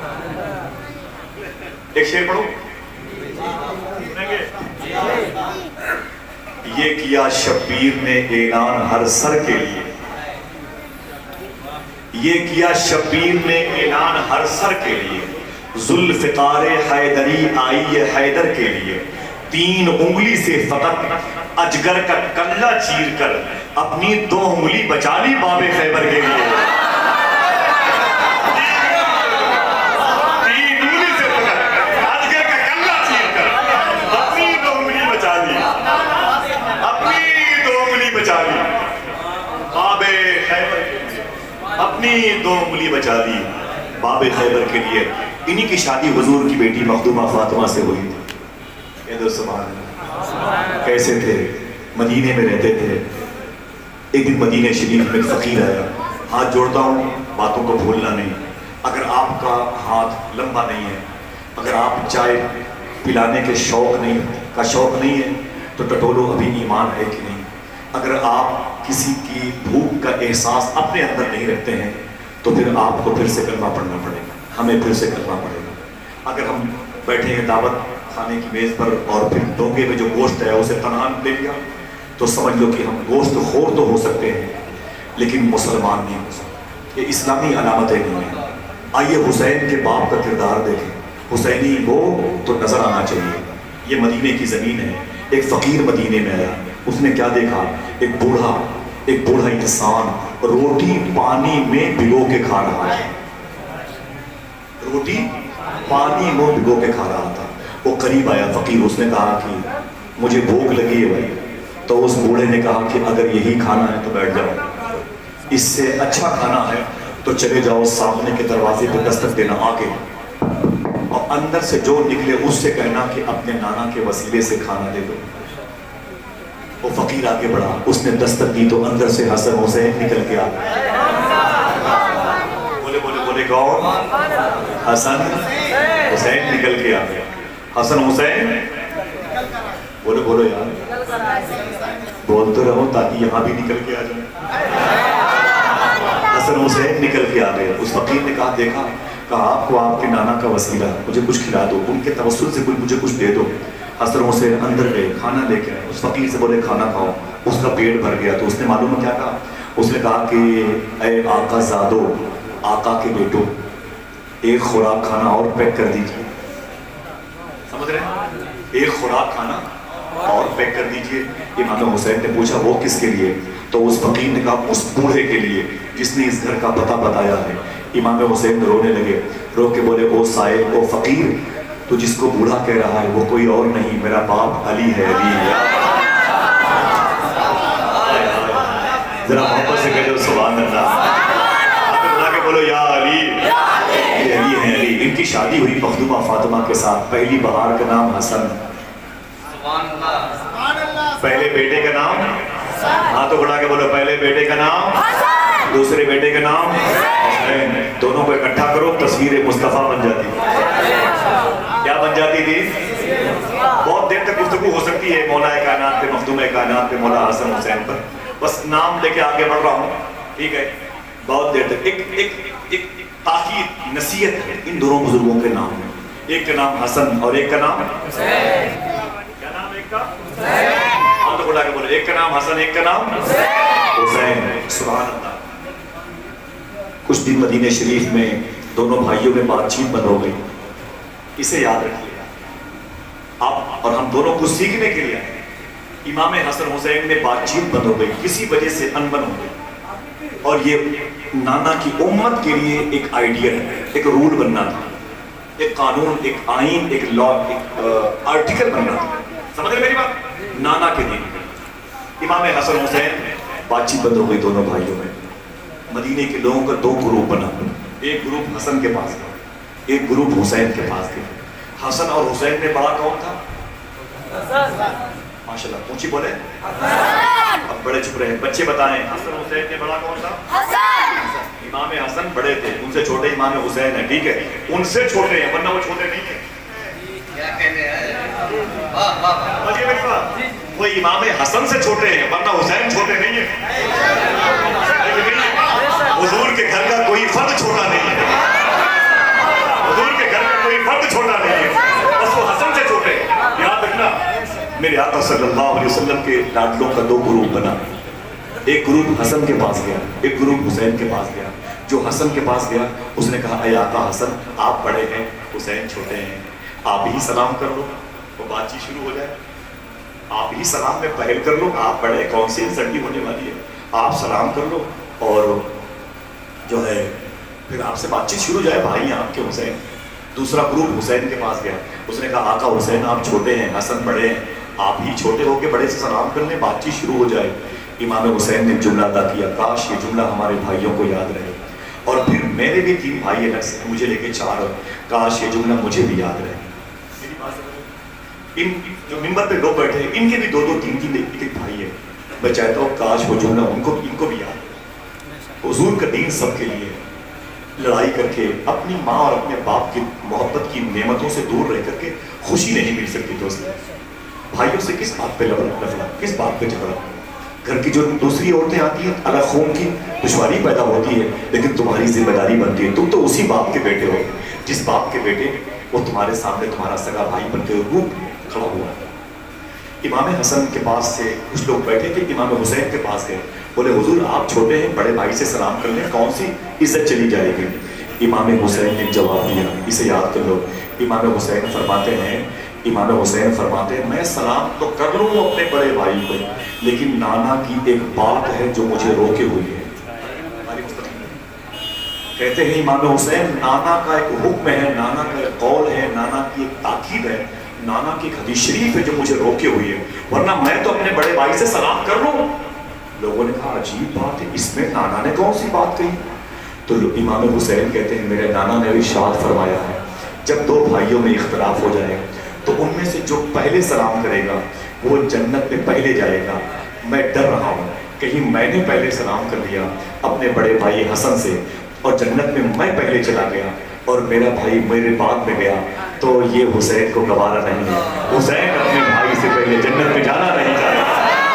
ایک شعر پڑھو. یہ کیا شبیر نے اعلان ہر سر کے لیے. یہ کیا شبیر نے اعلان ہر سر کے لیے. ذوالفقار حیدری آئی ہے حیدر کے لیے. تین انگلی سے فقط اجگر کا کلہ چیر کر اپنی دو انگلی بچا لی باب خیبر کے لیے. اپنی دو انگلی بچا دی باب خیبر کے لیے. انہی کی شادی حضور کی بیٹی مخدومہ فاطمہ سے ہوئی تھی. کہہ دو سبحان اللہ. کیسے تھے؟ مدینے میں رہتے تھے. ایک دن مدینہ شریف میں فقیر آیا. ہاتھ جوڑتا ہوں, باتوں کو بھولنا نہیں. اگر آپ کا ہاتھ لمبا نہیں ہے, اگر آپ چائے پلانے کے شوق نہیں کا شوق نہیں ہے تو ٹٹولو ابھی ایمان ہے کہ نہیں. اگر آپ کسی کی بھوک کا احساس اپنے اندر نہیں رکھتے ہیں تو پھر آپ کو پھر سے کلمہ پڑھنا پڑے گا. ہمیں پھر سے کرنا پڑے گا. اگر ہم بیٹھے ہیں دعوت کھانے کی میز پر اور پھر ڈونگے میں جو گوشت ہے اسے تنہا لے لیا تو سمجھ لو کہ ہم گوشت خور تو ہو سکتے ہیں لیکن مسلمان نہیں ہو سکتے. یہ اسلامی علامتیں نہیں ہیں. آئیے حسین کے باپ کا کردار دیکھیں. حسینی وہ تو نظر آنا چاہیے. یہ مدینے کی زمین ہے. ایک فقیر مدینے میں آیا. اس نے کیا دیکھا؟ ایک بوڑھا ایک بوڑھا انسان روٹی پانی میں بھگو کے کھا رہا ہے. روٹی پانی میں بھگو کے کھا رہا تھا. وہ قریب آیا فقیر. اس نے کہا کہ مجھے بھوک لگی ہے بھائی. تو اس بوڑھے نے کہا کہ اگر یہی کھانا ہے تو بیٹھ جاؤ, اس سے اچھا کھانا ہے تو چلے جاؤ سامنے کے دروازے پہ دستک دینا آگے, اور اندر سے جو نکلے اس سے کہنا کہ اپنے نانا کے وسیلے سے کھانا دے دو. وہ فقیر آگے بڑھا. اس نے دستک دی تو اندر سے حسن حسین نکل کے آ گئے. بولے بولے بولے کون؟ حسن حسین نکل کے آ گیا. حسن حسین بولے بولو یار بولتے رہو تاکہ یہاں بھی نکل کے آ جائے. حسن حسین نکل کے آ گئے. اس فقیر نے کہا دیکھا, کہا آپ کو آپ کے نانا کا وسیلہ, مجھے کچھ کھلا دو, ان کے توسل سے مجھے کچھ دے دو. حسن حسین اندر گئے, کھانا لے کے آئے. اس فقیر سے بولے کھانا کھاؤ. اس کا پیٹ بھر گیا. تو اس نے معلوم کیا کہا؟ اس نے کہا کہ اے آقا زادو, آقا کے بیٹو, ایک خوراک کھانا اور پیک کر دیجئے. سمجھ رہے ہیں؟ ایک خوراک کھانا اور پیک کر دیجئے. امام حسین نے پوچھا وہ کس کے لیے؟ تو اس فقیر نے کہا اس بوڑھے کے لیے جس نے اس گھر کا پتہ بتایا ہے. امام حسین رونے لگے. رو کے بولے او سائل, او فقیر, تو جس کو بوڑھا کہہ رہا ہے وہ کوئی اور نہیں, میرا باپ علی ہے. علی ہے. ذرا محبت سے کہہ دو سبحان اللہ. بلا کے بولو یا علی. یہ علی ہے. علی. ان کی شادی ہوئی مخدومہ فاطمہ کے ساتھ. پہلی بہار کا نام حسن. پہلے بیٹے کا نام, ہاتھوں بڑھا کے بولو پہلے بیٹے کا نام, دوسرے بیٹے کا نام حسین. دونوں کو اکٹھا کرو تصویر مصطفیٰ بن جاتی. کیا بن جاتی تھی؟ بہت دیر تک گفتگو ہو سکتی ہے مولا کائنات پہ, مخدوم کائنات پہ, مولا حسن حسین پر. بس نام لے کے آگے بڑھ رہا ہوں, ٹھیک ہے؟ بہت دیر تک. ایک ایک ایک تاکید نصیحت ہے ان دونوں بزرگوں کے نام میں. ایک کا نام حسن اور ایک کا نام حسین. کیا نام ایک کا؟ حسین. ہاتھ اٹھا کے بولے ایک کا نام حسن ایک کا نام حسین. سبحان اللہ. کچھ دن مدینہ شریف میں دونوں بھائیوں میں بات چیت بند ہو گئی. اسے یاد رکھیے آپ اور ہم دونوں کو سیکھنے کے لیے آئے. امام حسن حسین میں بات چیت بند ہو گئی, کسی وجہ سے انبن ہو گئی, اور یہ نانا کی امت کے لیے ایک آئیڈیا ہے, ایک رول بننا تھا, ایک قانون, ایک آئین, ایک لا, ایک آرٹیکل بننا تھا. سمجھ رہے میری بات؟ نانا کے دین امام حسن حسین بات چیت بند ہو گئی دونوں بھائیوں میں. مدینے کے لوگوں کا دو گروپ بنا, ایک گروپ حسن کے پاس گیا, ایک گروپ حسین کے پاس گیا. حسن اور حسین میں بڑا کون تھا؟ ماشاءاللہ اونچی بولے. اب بڑے چھپ رہے ہیں, بچے بتائیں حسن حسین میں بڑا کون تھا؟ امام حسن بڑے تھے, ان سے چھوٹے امام حسین ہیں. ٹھیک ہے, ان سے چھوٹے ہیں ورنہ وہ چھوٹے نہیں ہیں. وہ امام حسن سے چھوٹے ہیں ورنہ حسین چھوٹے نہیں ہیں. حضور کے گھر کا کوئی فرد چھوٹا نہیں ہے, حضور کے گھر کا کوئی فرد چھوٹا نہیں ہے, بس وہ حسن سے چھوٹے. یاد رکھنا میرے آقا صلی اللہ علیہ وسلم کے لاڈلوں کا دو گروپ بنا. ایک گروپ حسن کے پاس گیا, ایک گروپ حسین کے پاس گیا. جو حسن کے پاس گیا اس نے کہا اے آقا حسن, آپ بڑے ہیں حسین چھوٹے ہیں, آپ ہی سلام کر لو, وہ بات چیت شروع ہو جائے. آپ ہی سلام میں پہل کر لو, آپ بڑے, کون سی انسلٹی ہونے والی ہے, آپ سلام کر لو اور جو ہے پھر آپ سے بات چیت شروع ہو جائے, بھائی ہیں آپ کے حسین. دوسرا گروپ حسین کے پاس گیا, اس نے کہا آقا حسین آپ چھوٹے ہیں, حسن بڑے ہیں, آپ ہی چھوٹے ہو کے بڑے سے سلام کر لیں, بات چیت شروع ہو جائے. امام حسین نے جملہ ادا کیا, کاش یہ جملہ ہمارے بھائیوں کو یاد رہے, اور پھر میرے بھی تین بھائی الگ سے, مجھے لے کے چار, کاش یہ جملہ مجھے بھی یاد رہے. ان جو ممبر پہ لوگ بیٹھے ہیں ان کے بھی دو دو تین تین ایک ایک بھائی ہیں, میں چاہتا ہوں کاش وہ جملہ ان کو ان کو بھی یاد رہے. حضور کا دین سب کے لیے, لڑائی کر کے اپنی ماں اور اپنے باپ کی محبت کی نعمتوں سے دور رہ کر کے خوشی نہیں مل سکتی. دوست بھائیوں سے کس بات پہ لڑنا, کس بات پہ جھگڑا. گھر کی جو دوسری عورتیں آتی ہیں الگ خون کی دشواری پیدا ہوتی ہے, لیکن تمہاری ذمہ داری بنتی ہے, تم تو اسی باپ کے بیٹے ہو جس باپ کے بیٹے وہ تمہارے سامنے تمہارا سگا بھائی بن کے روپ کھڑا ہوا. امام حسن کے پاس سے کچھ لوگ بیٹھے تھے, امام حسین کے پاس گئے, بولے حضور آپ چھوٹے ہیں, بڑے بھائی سے سلام کر لیں, کون سی عزت چلی جائے گی. امام حسین نے جواب دیا, اسے یاد کر لو. امام حسین فرماتے ہیں امام حسین فرماتے ہیں میں سلام تو کر لوں اپنے بڑے بھائی کو, لیکن نانا کی ایک بات ہے جو مجھے روکے ہوئی ہے. کہتے ہیں امام حسین نانا کا ایک حکم ہے, نانا کا ایک قول ہے, نانا کی ایک تاکید ہے, نانا کی ایک حدیث شریف ہے جو مجھے روکے ہوئی ہے, ورنہ میں تو اپنے بڑے بھائی سے سلام کر لوں. لوگوں نے کہا عجیب بات ہے, اس میں نانا نے کون سی بات کہی. تو امام حسین کہتے ہیں میرے نانا نے ارشاد فرمایا ہے جب دو بھائیوں میں اختلاف ہو جائے تو ان میں سے جو پہلے سلام کرے گا وہ جنت میں پہلے جائے گا. میں ڈر رہا ہوں کہیں میں نے پہلے سلام کر دیا اپنے بڑے بھائی حسن سے اور جنت میں میں پہلے چلا گیا اور میرا بھائی میرے بعد میں گیا تو یہ حسین کو گوارا نہیں ہے. حسین اپنے بھائی سے پہلے جنت میں جانا نہیں چاہتا.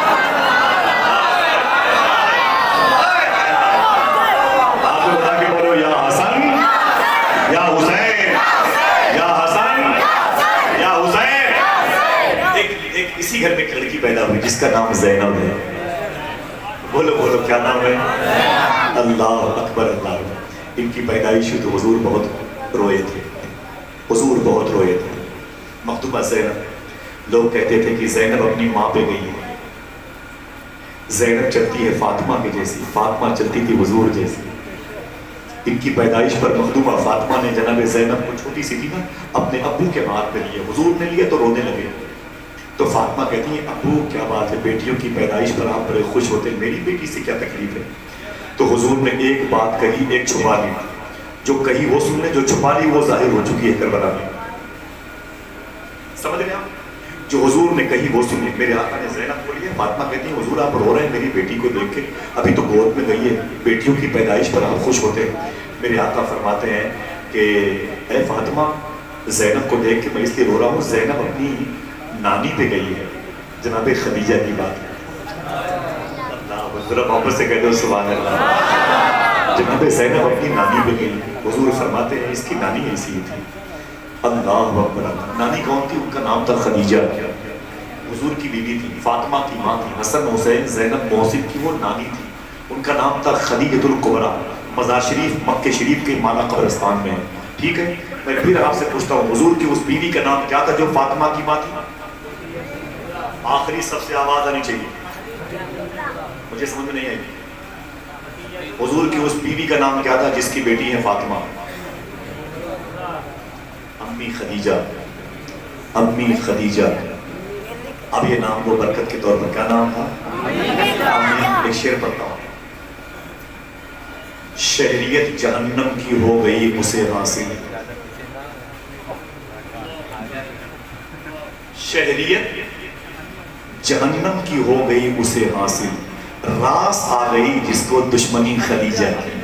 آپ کو بتا کے بولو یا حسن یا حسین, یا حسن یا حسین. ایک ایک اسی گھر میں ایک لڑکی پیدا ہوئی جس کا نام زینب ہے. بولو بولو کیا نام ہے؟ اللہ اکبر اللہ. ان کی پیدائش تو حضور بہت روئے تھے, حضور بہت روئے تھے. مخدومہ زینب, لوگ کہتے تھے کہ زینب اپنی ماں پہ گئی ہے. زینب چلتی ہے فاطمہ کے جیسی, فاطمہ چلتی تھی حضور جیسی. ان کی پیدائش پر مخدومہ فاطمہ نے جناب زینب کو چھوٹی سی تھی نا اپنے ابو کے ہاتھ میں لیے, حضور نے لیے تو رونے لگے. تو فاطمہ کہتی ہیں ابو کیا بات ہے, بیٹیوں کی پیدائش پر آپ بڑے خوش ہوتے, میری بیٹی سے کیا تکلیف ہے. تو حضور نے ایک بات کہی, ایک چھپا لی. جو کہی وہ سن لیں, جو چھپا لی وہ ظاہر ہو چکی ہے کربلا میں. سمجھ رہے آپ؟ جو حضور نے کہی وہ سن لیں. میرے آقا نے زینب کو لیا, فاطمہ کہتی ہیں حضور آپ رو رہے ہیں میری بیٹی کو دیکھ کے, ابھی تو گود میں گئی ہے, بیٹیوں کی پیدائش پر آپ خوش ہوتے ہیں. میرے آقا فرماتے ہیں کہ اے فاطمہ زینب کو دیکھ کے میں اس لیے رو رہا ہوں, زینب اپنی نانی پہ گئی ہے, جناب خدیجہ کی بات ہے. اللہ ذرا محبت سے کہہ دو سبحان اللہ. جناب زینب اپنی نانی پہ گئی، حضور فرماتے ہیں اس کی نانی ایسی تھی. اللہ اکبر. نانی کون تھی؟ ان کا نام تھا خدیجہ، حضور کی بیوی تھی، فاطمہ کی ماں تھی، حسن حسین زینب محسن کی وہ نانی تھی. ان کا نام تھا خدیجۃ الکبریٰ. مزار شریف مکہ شریف کے مالا قبرستان میں ہے. ٹھیک ہے، میں پھر آپ سے پوچھتا ہوں حضور کی اس بیوی کا نام کیا تھا جو فاطمہ کی ماں تھی؟ آخری سب سے آواز آنی چاہیے، مجھے سمجھ میں نہیں آئی. حضور کی اس بیوی کا نام کیا تھا جس کی بیٹی ہے فاطمہ؟ امی خدیجہ. امی خدیجہ. اب یہ نام کو برکت کے طور پر کیا نام تھا؟ امی. ایک شعر پڑھتا ہوں. شہریت جہنم کی ہو گئی اسے حاصل، شہریت جہنم کی ہو گئی اسے حاصل، راس آ گئی جس کو دشمنی خدیجہ کی،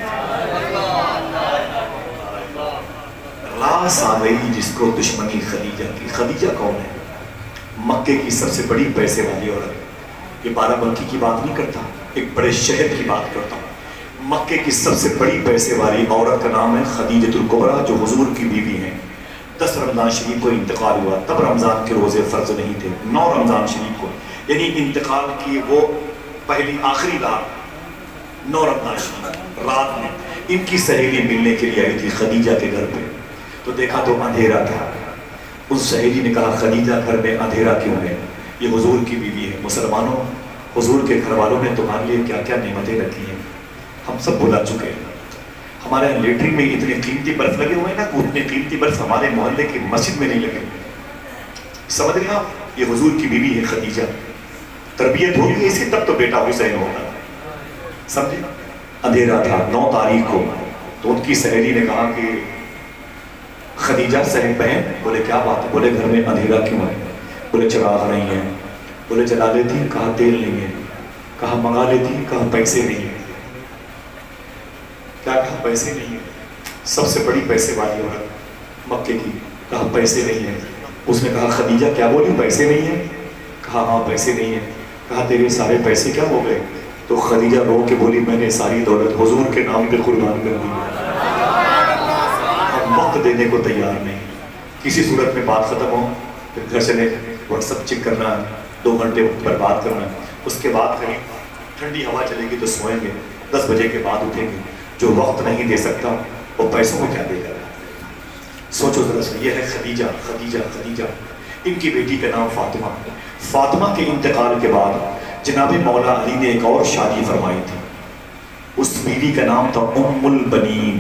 راس آ گئی جس کو دشمنی خدیجہ کی. خدیجہ کون ہے؟ مکے کی سب سے بڑی پیسے والی عورت. یہ بارہ بنکی کی بات نہیں کرتا، ایک بڑے شہر کی بات کرتا ہوں. مکے کی سب سے بڑی پیسے والی عورت کا نام ہے خدیجۃ الکبریٰ، جو حضور کی بیوی ہیں. دس رمضان شریف کو انتقال ہوا، تب رمضان کے روزے فرض نہیں تھے. نو رمضان شریف کو، یعنی انتقال کی وہ پہلی آخری رات نو رمضان شریف رات میں ان کی سہیلی ملنے کے لیے آئی تھی خدیجہ کے گھر پہ. تو دیکھا تو اندھیرا تھا. اس سہیلی نے کہا خدیجہ گھر میں اندھیرا کیوں ہے؟ یہ حضور کی بیوی ہے. مسلمانوں، حضور کے گھر والوں نے تمہارے لیے کیا کیا نعمتیں رکھی ہیں ہم سب بھلا چکے ہیں. ہمارے لیٹرین میں اتنے قیمتی برف لگے ہوئے ہیں نا، اتنے قیمتی برف ہمارے محلے کی مسجد میں نہیں لگے. سمجھ رہے آپ؟ یہ حضور کی بیوی ہے خدیجہ. تربیت ہوگی اسی تب تو بیٹا حسین ہوگا. سمجھے؟ اندھیرا تھا نو تاریخ کو. تو ان کی سہیلی نے کہا کہ خدیجہ صاحب بہن. بولے کیا بات ہے؟ بولے گھر میں اندھیرا کیوں ہے؟ بولے چراغ نہیں ہے. بولے جلا لیتی. کہا تیل نہیں ہے. کہا منگا لیتی. کہا پیسے نہیں ہے. کیا کہا؟ پیسے نہیں ہے. سب سے بڑی پیسے والی عورت مکے کی. کہا پیسے نہیں ہے. اس نے کہا خدیجہ کیا بولی؟ پیسے نہیں ہے. کہا ہاں پیسے نہیں ہے. کہا تیرے سارے پیسے کیا ہو گئے؟ تو خدیجہ رو کے بولی میں نے ساری دولت حضور کے نام پہ قربان کر دی. ہم وقت دینے کو تیار نہیں. کسی صورت میں بات ختم ہو پھر گھر چلے واٹس ایپ چیک کرنا ہے، دو گھنٹے برباد کرنا ہے. اس کے بعد کہیں ٹھنڈی ہوا چلے گی تو سوئیں گے، دس بجے کے بعد اٹھیں گے. جو وقت نہیں دے سکتا وہ پیسوں کو کیا دے گا؟ سوچو ذرا سا. یہ ہے خدیجہ. خدیجہ خدیجہ ان کی بیٹی کا نام فاطمہ. فاطمہ کے انتقال کے بعد جناب مولا علی نے ایک اور شادی فرمائی تھی. اس بیوی کا نام تھا ام البنین.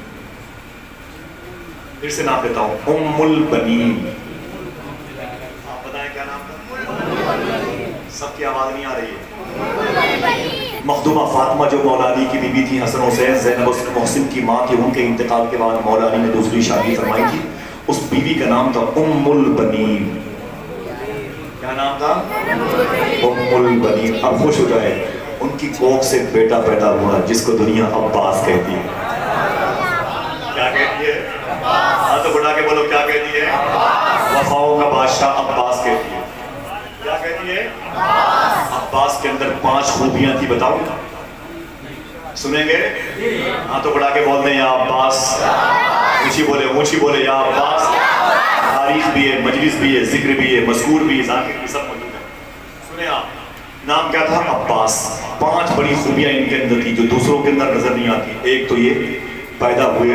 پھر سے نام لیتا ہوں، ام البنین. آپ بتائیں کیا نام تھا؟ سب کی آواز نہیں آ رہی ہے. مخدومہ فاطمہ جو مولا علی کی بیوی تھی، حسن حسین زینب محسن کی ماں تھی. ان کے انتقال کے بعد مولا علی نے دوسری شادی فرمائی تھی. اس بیوی کا نام تھا ام البنین. کیا نام تھا؟ ام البنین. اب خوش ہو جائے، ان کی کوکھ سے بیٹا پیدا ہوا جس کو دنیا عباس کہتی ہے. کیا کہتی ہے؟ ہاں تو بڑھا کے بولو کیا کہتی ہے؟ وفاؤں کا بادشاہ عباس کہتی ہے. کیا کہتی ہے؟ عباس کے اندر پانچ خوبیاں تھی. بتاؤ سنیں گے؟ ہاں تو بڑھا کے بول دیں یا عباس. اونچی بولے اونچی بولے یا عباس. تاریخ بھی ہے، مجلس بھی ہے، ذکر بھی ہے، مذکور بھی ہے، ذاکر بھی، سب موجود ہے. سنیں آپ، نام کیا تھا؟ عباس. پانچ بڑی خوبیاں ان کے اندر تھی جو دوسروں کے اندر نظر نہیں آتی. ایک تو یہ پیدا ہوئے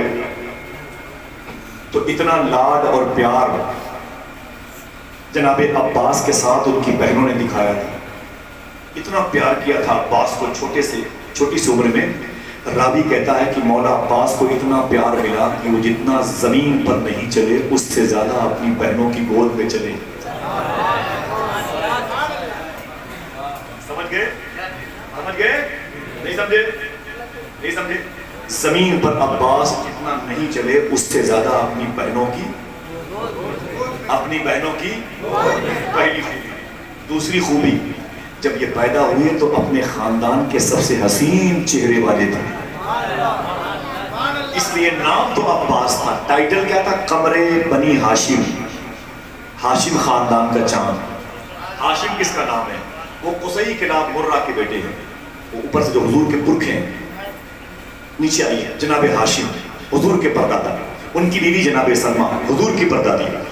تو اتنا لاڈ اور پیار جناب عباس کے ساتھ ان کی بہنوں نے دکھایا تھا. اتنا پیار کیا تھا عباس کو. چھوٹے سے چھوٹی سی عمر میں راوی کہتا ہے کہ مولا عباس کو اتنا پیار ملا کہ وہ جتنا زمین پر نہیں چلے اس سے زیادہ اپنی بہنوں کی گود میں چلے. سمجھ گئے؟ سمجھ گئے؟ نہیں سمجھے؟ نہیں سمجھے؟ زمین پر عباس جتنا نہیں چلے اس سے زیادہ اپنی بہنوں کی اپنی بہنوں کی پہلی خوبی. دوسری خوبی، جب یہ پیدا ہوئے تو اپنے خاندان کے سب سے حسین چہرے والے تھے. اس لیے نام تو عباس تھا، ٹائٹل کیا تھا؟ قمر بنی ہاشم. ہاشم خاندان کا چاند. ہاشم کس کا نام ہے؟ وہ قصی کلاب مرہ کے بیٹے ہیں. وہ اوپر سے جو حضور کے پرکھ ہیں. نیچے آئیے. جناب ہاشم حضور کے پردادا, ان کی بیوی جناب سلمہ حضور کی پردادی.